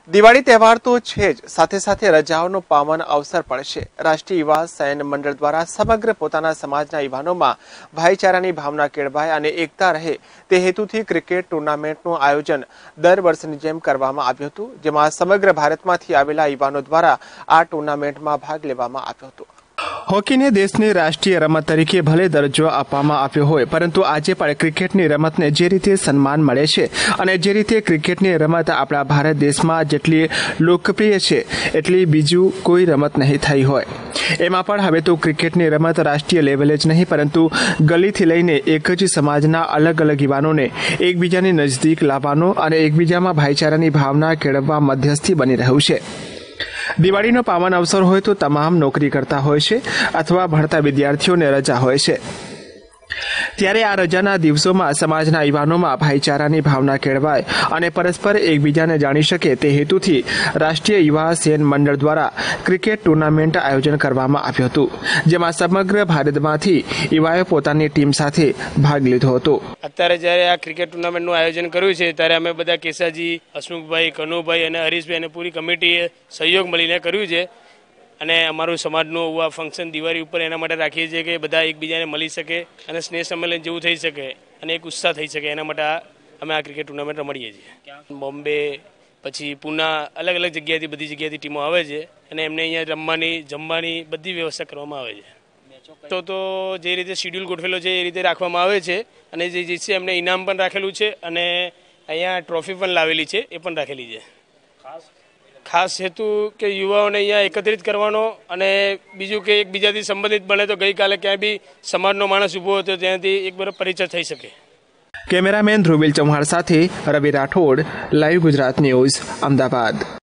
दिवाળી तहेवार तो है ज साथे साथे रजाओनो पावन अवसर पण छे। राष्ट्रीय युवा सैन मंडल द्वारा समग्र पोताना समाजना युवानोमां भाईचारानी भावना केळवाय अने एकता रहे ते हेतुथी क्रिकेट टूर्नामेंटनुं आयोजन दर वर्षनी जेम करवामां आव्युं हतुं, जेमां समग्र भारतमांथी आवेला युवानो द्वारा आ टूर्नामेंटमां भाग लेवामां आव्यो हतो। हॉकी ने देश ने राष्ट्रीय रमत तरीके भले दर्जो आपवामां आव्यो होय, परंतु आजे पण क्रिकेटनी रमतने जे रीते सन्मान मळे छे अने जे रीते क्रिकेटनी रमत आपणा भारत देशमां जेटली लोकप्रिय छे एटली बीजू कोई रमत नहीं थई होय। एमां पण हवे तो क्रिकेटनी रमत राष्ट्रीय लेवले ज नहीं परंतु गलीथी लईने एक ज समाजना अलग अलग युवानोने एकबीजानी नजदीक लाववानो अने एकबीजामां भाईचारानी भावना केळववा मध्यस्थी बनी रह्युं छे। दिवाळीनो पावन अवसर होय तो तमाम नौकरी करता होय छे अथवा भणता विद्यार्थीओने रजा होय छे, त्यारे आ रजाना दिवसोमां समाजना युवानोमां भाईचारानी भावना केळवाय अने परस्पर एकबीजाने जाणी शके ते हेतुथी राष्ट्रीय युवा सैन मंडल द्वारा क्रिकेट टूर्नामेंट आयोजन करवामां આવ્યું હતું, જેમાં સમગ્ર ભારતમાંથી યુવાએ પોતાની ટીમ સાથે ભાગ લીધો હતો। અત્યારે જ્યારે આ ક્રિકેટ ટુર્નામેન્ટનું આયોજન કર્યું છે ત્યારે અમે બધા કેસાજી, હસમુખભાઈ, કનુભાઈ અને હરીશભાઈ અને પૂરી કમિટીએ સહયોગ મળીને કર્યું છે અને અમારું સમાજનું આ ફંક્શન દિવાળી ઉપર એના માટે રાખીએ છીએ કે બધા એકબીજાને મળી શકે અને સ્નેહ સંમેલન જેવું થઈ શકે અને એક ઉત્સાહ થઈ શકે, એના માટે અમે આ ક્રિકેટ ટુર્નામેન્ટ રમાડીએ છીએ। બોમ્બે પછી પૂના અલગ અલગ જગ્યાએથી બધી જગ્યાએથી ટીમો આવે છે અને એમને અહીંયા રમવાની જમવાની બધી વ્યવસ્થા કરવામાં આવે છે। તો જે રીતે શેડ્યુલ ગોઠવેલો છે એ રીતે રાખવામાં આવે છે અને જે જીતશે એમને ઇનામ પણ રાખેલું છે અને અહીંયા ટ્રોફી પણ લાવેલી છે એ પણ રાખેલી છે। खास हेतु के युवाओं ने यहाँ एकत्रित करवानो अने बीजू के एकबीजाथी संबंधित बने तो गई काले क्या भी समाजनो माणस उभो हतो त्याथी एक बार परिचय थई सके। कैमरामेन ध्रुविल चौहान साथे रवि राठौड़, लाइव गुजरात न्यूज, अहमदाबाद।